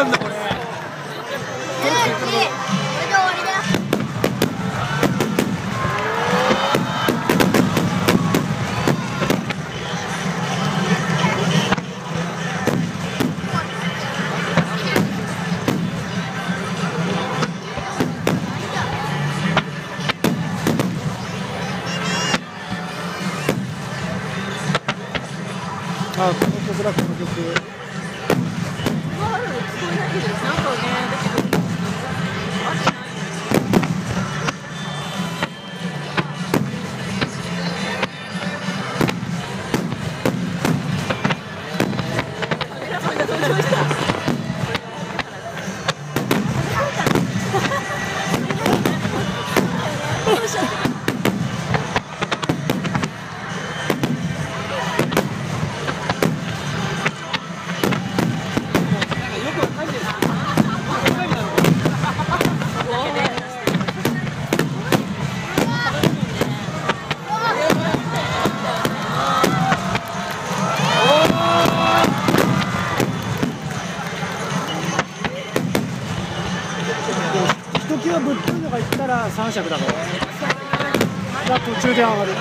なんだこれ。あ、この曲だ、この曲。ひときわぶっといのがいったら3尺だから。途中で上がる。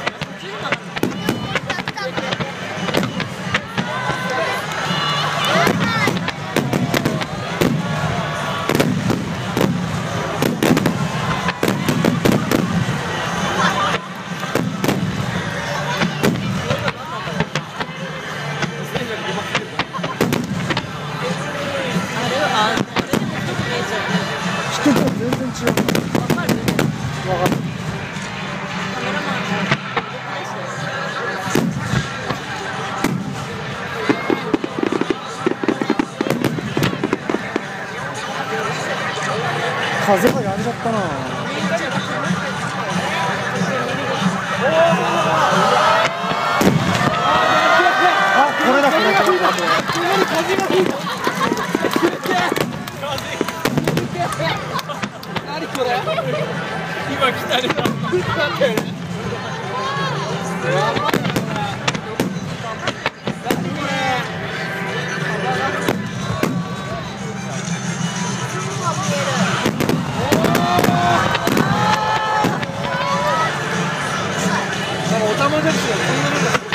人と全然違う。わかる。風がやんじゃったな。あ、これだこれだ。風が吹いた。何これ？今来たね。おたまじゃくしがこんなのだ。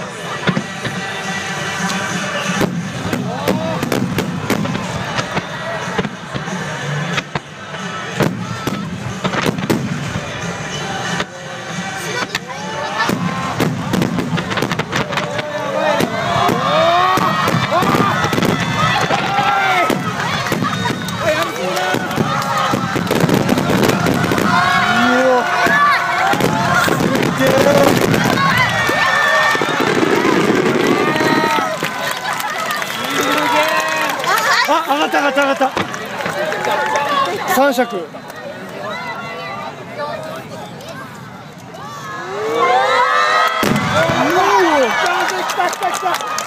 あ、上がった上がった上がった。3尺。来た来た来た来た。